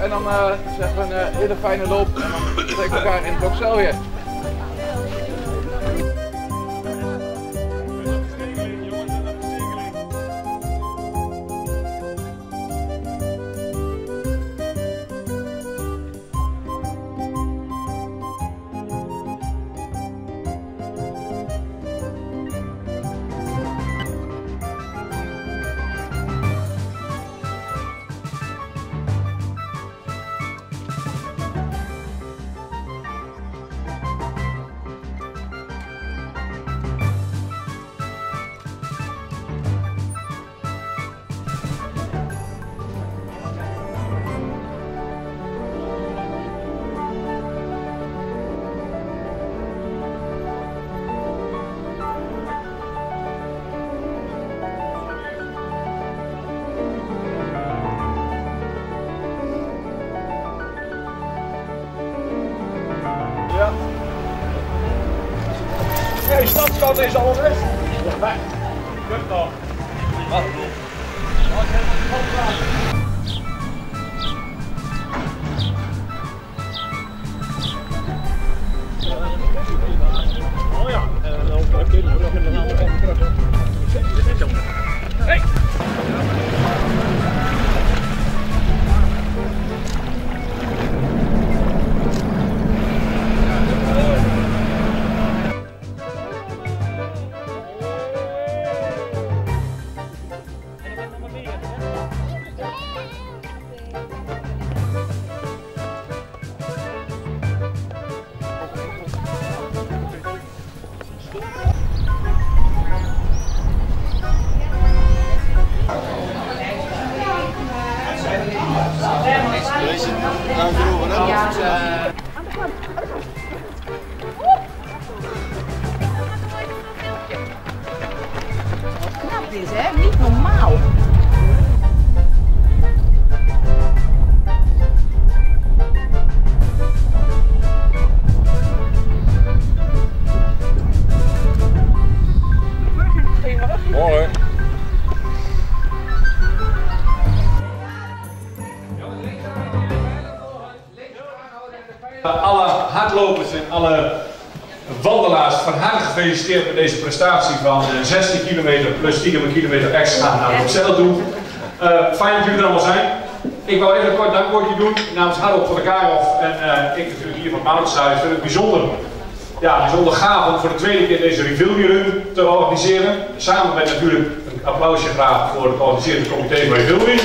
en dan zeggen we een hele fijne loop en dan trekken we elkaar in het boksel weer. Ja. Hey, stadschat is al weg. Ja, weg. Kut nog. Wat? Oh ja, en dan ook een nog in de andere kant terug. Hey! Knap is, hè? Niet normaal. Mooi. Alle hardlopers en alle wandelaars van harte gefeliciteerd met deze prestatie van 16 kilometer plus 10 kilometer extra naar Bruxelles toe. Fijn dat jullie er allemaal zijn. Ik wou even een kort dankwoordje doen namens Harold van der Kaarhof en ik natuurlijk hier van Mountainside. Ik vind het bijzonder gaaf om voor de tweede keer deze Reveal Run te organiseren. Samen met natuurlijk een applausje graag voor het organiserende comité van Reveal.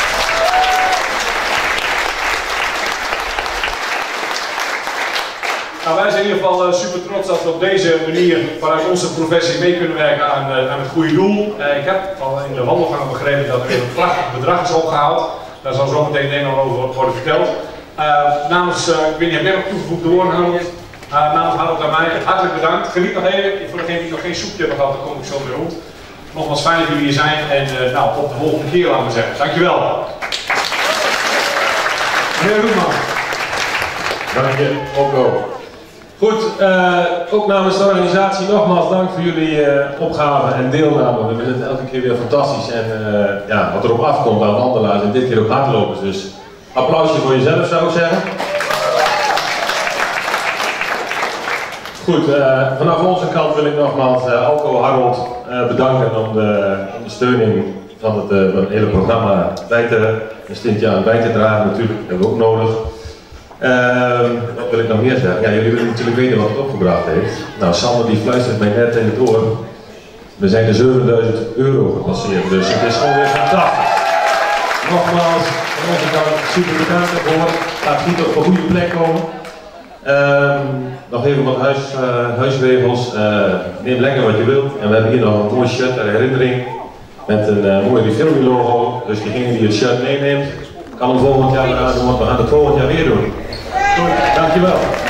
Nou, wij zijn in ieder geval super trots dat we op deze manier vanuit onze professie mee kunnen werken aan het goede doel. Ik heb al in de wandelgangen begrepen dat er weer een prachtig bedrag is opgehaald. Daar zal zo meteen een over worden verteld. Namens, ik weet niet, heb jij nog toegevoegde woorden, Harold? Namens Harold en mij, hartelijk bedankt. Geniet nog even. Voor degenen die nog geen soepje hebben gehad, dan kom ik zo weer rond. Nogmaals fijn dat jullie hier zijn en nou, tot de volgende keer, laten we zeggen. Dankjewel. Meneer Roeman. Dank je, Opko. Goed, ook namens de organisatie nogmaals dank voor jullie opgave en deelname. We vinden het elke keer weer fantastisch en ja, wat erop afkomt aan wandelaars en dit keer ook hardlopers. Dus applausje voor jezelf zou ik zeggen. Goed, vanaf onze kant wil ik nogmaals Alco Harold bedanken om de ondersteuning van het hele programma bij te dragen. Natuurlijk, dat hebben we ook nodig. Wat wil ik nog meer zeggen? Ja, jullie willen natuurlijk weten wat het opgebracht heeft. Nou, Sander die fluistert mij net in het oor. We zijn de €7.000 gepasseerd, dus het is gewoon weer fantastisch. Nogmaals, van onze kant super bedankt ervoor. Laat goed op een goede plek komen. Nog even wat huisregels. Neem lekker wat je wilt. En we hebben hier nog een mooi shirt ter herinnering. Met een mooi Reveal logo. Dus degene die het shirt meeneemt, kan hem volgend jaar doen, want we gaan het volgend jaar weer doen. Goed, dankjewel.